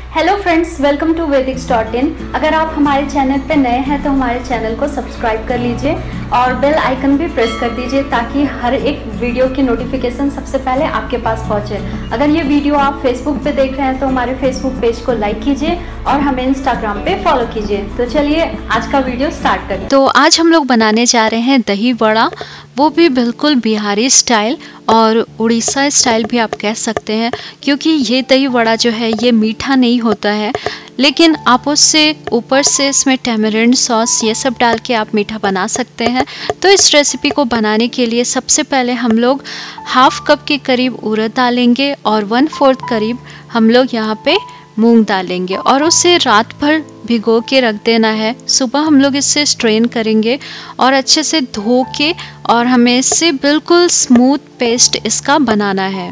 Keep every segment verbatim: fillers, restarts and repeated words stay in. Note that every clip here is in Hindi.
Hello friends, welcome to Vedix dot in. अगर आप हमारे चैनल पे नए हैं तो हमारे चैनल को सब्सक्राइब कर लीजिए और बेल आइकन भी प्रेस कर दीजिए ताकि हर एक वीडियो की नोटिफिकेशन सबसे पहले आपके पास पहुंचे। अगर ये वीडियो आप फेसबुक पे देख रहे हैं तो हमारे फेसबुक पेज को लाइक कीजिए और हमें इंस्टाग्राम पे फॉलो कीजिए। तो चलिए आज का वीडियो स्टार्ट करें। तो आज हम लोग बनाने जा रहे हैं दही वड़ा, वो भी बिल्कुल बिहारी स्टाइल और उड़ीसा स्टाइल भी आप कह सकते हैं, क्योंकि ये दही वड़ा जो है ये मीठा नहीं होता है, लेकिन आप उससे ऊपर से इसमें टैमरिंड सॉस ये सब डाल के आप मीठा बना सकते हैं। तो इस रेसिपी को बनाने के लिए सबसे पहले हम लोग हाफ कप के करीब उड़द डालेंगे और वन फोर्थ करीब हम लोग यहाँ पे मूंग डालेंगे और उसे रात भर भिगो के रख देना है। सुबह हम लोग इसे स्ट्रेन करेंगे और अच्छे से धो के और हमें इससे बिल्कुल स्मूथ पेस्ट इसका बनाना है।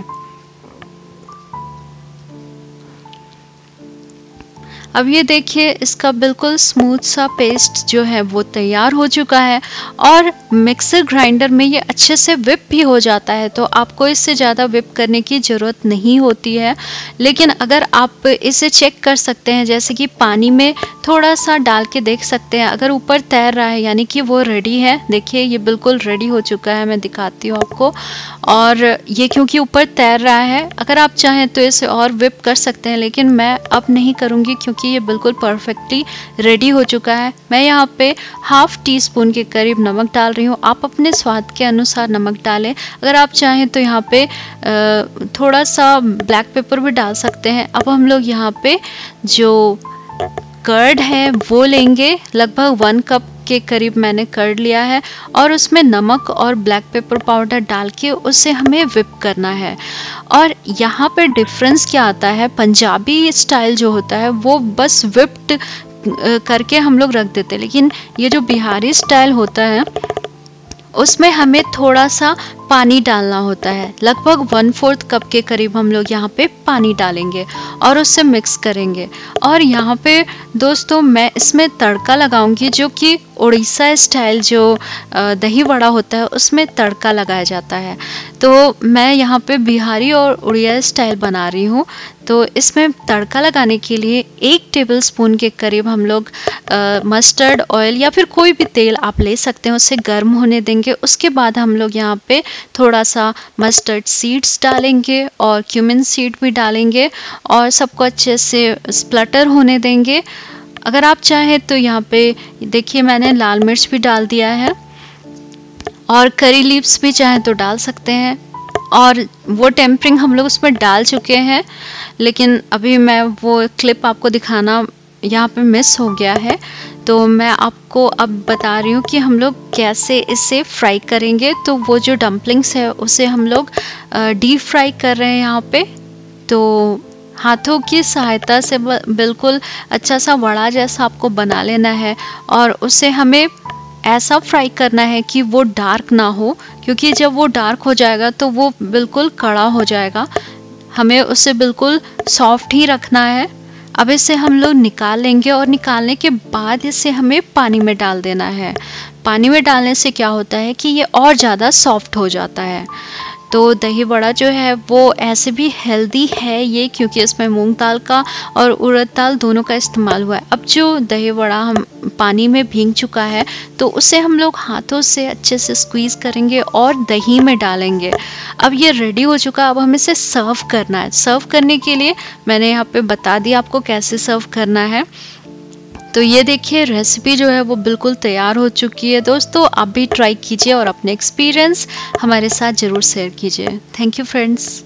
अब ये देखिए इसका बिल्कुल स्मूथ सा पेस्ट जो है वो तैयार हो चुका है और मिक्सर ग्राइंडर में ये अच्छे से विप भी हो जाता है। तो आपको इससे ज़्यादा विप करने की ज़रूरत नहीं होती है, लेकिन अगर आप इसे चेक कर सकते हैं, जैसे कि पानी में थोड़ा सा डाल के देख सकते हैं, अगर ऊपर तैर रहा है यानी कि वो रेडी है। देखिए ये बिल्कुल रेडी हो चुका है, मैं दिखाती हूँ आपको। और ये क्योंकि ऊपर तैर रहा है, अगर आप चाहें तो इसे और विप कर सकते हैं, लेकिन मैं अब नहीं करूँगी क्योंकि ये बिल्कुल परफेक्टली रेडी हो चुका है। मैं यहाँ पे हाफ टी स्पून के करीब नमक डाल रही हूँ। आप अपने स्वाद के अनुसार नमक डालें। अगर आप चाहें तो यहाँ पे थोड़ा सा ब्लैक पेपर भी डाल सकते हैं। अब हम लोग यहाँ पे जो कर्ड है वो लेंगे, लगभग वन कप के करीब मैंने कर्ड लिया है और उसमें नमक और ब्लैक पेपर पाउडर डाल के उसे हमें विप करना है। और यहाँ पे डिफरेंस क्या आता है, पंजाबी स्टाइल जो होता है वो बस विप्ड करके हम लोग रख देते हैं, लेकिन ये जो बिहारी स्टाइल होता है उसमें हमें थोड़ा सा पानी डालना होता है। लगभग वन फोर्थ कप के करीब हम लोग यहाँ पे पानी डालेंगे और उससे मिक्स करेंगे। और यहाँ पे दोस्तों मैं इसमें तड़का लगाऊंगी, जो कि उड़ीसा स्टाइल जो दही वड़ा होता है उसमें तड़का लगाया जाता है। तो मैं यहाँ पे बिहारी और उड़िया स्टाइल बना रही हूँ। तो इसमें तड़का लगाने के लिए एक टेबलस्पून के करीब हम लोग मस्टर्ड ऑयल या फिर कोई भी तेल आप ले सकते हैं, उसे गर्म होने देंगे। उसके बाद हम लोग यहाँ पे थोड़ा सा मस्टर्ड सीड्स डालेंगे और क्यूमिन सीड भी डालेंगे और सबको अच्छे से स्प्लटर होने देंगे। अगर आप चाहें तो यहाँ पे देखिए मैंने लाल मिर्च भी डाल दिया है और करी लीव्स भी चाहें तो डाल सकते हैं। और वो टेम्परिंग हम लोग उसमें डाल चुके हैं, लेकिन अभी मैं वो क्लिप आपको दिखाना यहाँ पे मिस हो गया है। तो मैं आपको अब बता रही हूँ कि हम लोग कैसे इसे फ्राई करेंगे। तो वो जो डम्पलिंग्स है उसे हम लोग डीप फ्राई कर रहे हैं यहाँ पे। तो हाथों की सहायता से बिल्कुल अच्छा सा वड़ा जैसा आपको बना लेना है और उसे हमें ऐसा फ्राई करना है कि वो डार्क ना हो, क्योंकि जब वो डार्क हो जाएगा तो वो बिल्कुल कड़ा हो जाएगा। हमें उसे बिल्कुल सॉफ्ट ही रखना है। अब इसे हम लोग निकाल लेंगे और निकालने के बाद इसे हमें पानी में डाल देना है। पानी में डालने से क्या होता है कि ये और ज़्यादा सॉफ्ट हो जाता है। तो दही वड़ा जो है वो ऐसे भी हेल्दी है ये, क्योंकि इसमें मूंग दाल का और उड़द दाल दोनों का इस्तेमाल हुआ है। अब जो दही वड़ा हम पानी में भीग चुका है तो उसे हम लोग हाथों से अच्छे से स्क्वीज़ करेंगे और दही में डालेंगे। अब ये रेडी हो चुका है। अब हमें इसे सर्व करना है। सर्व करने के लिए मैंने यहाँ पे बता दिया आपको कैसे सर्व करना है। तो ये देखिए रेसिपी जो है वो बिल्कुल तैयार हो चुकी है। दोस्तों आप भी ट्राई कीजिए और अपने एक्सपीरियंस हमारे साथ ज़रूर शेयर कीजिए। Thank you friends.